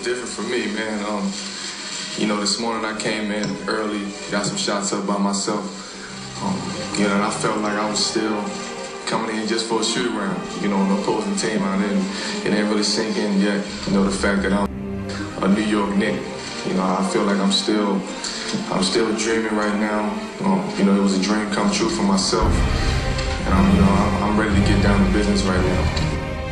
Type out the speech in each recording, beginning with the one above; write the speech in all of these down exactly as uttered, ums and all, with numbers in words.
different for me, man. Um, you know, this morning I came in early, got some shots up by myself. Um, you know, and I felt like I was still coming in just for a shoot around. You know, the opposing team, I didn't, it didn't really sink in yet. You know, the fact that I'm a New York Knick. You know, I feel like I'm still, I'm still dreaming right now. Um, you know, it was a dream come true for myself, and I'm, you know, I'm, I'm ready to get down to business right now.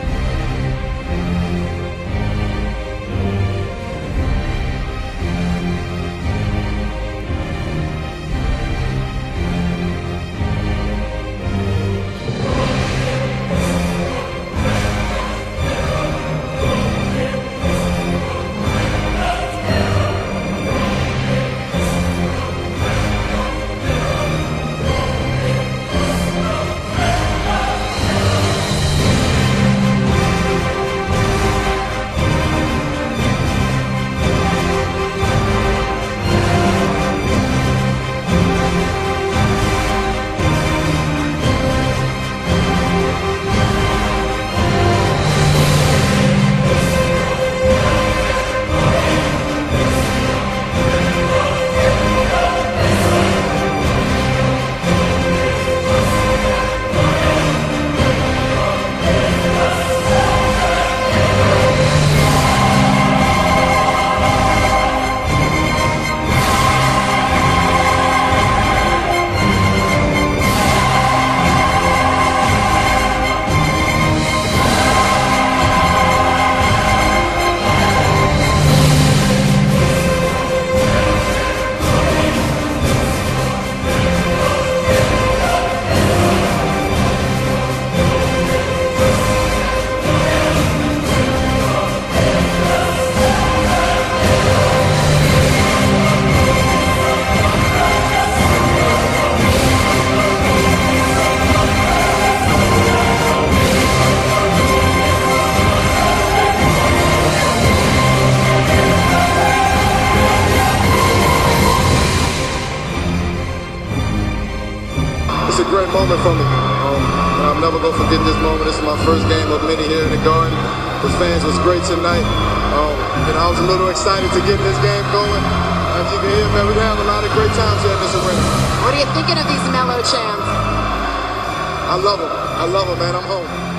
It's a great moment for me. Um, I'm never going to forget this moment. This is my first game of many here in the Garden. The fans was great tonight. Um, and I was a little excited to get this game going. As you can hear, man, we're having a lot of great times here in this arena. What are you thinking of these mellow chants? I love them. I love them, man. I'm home.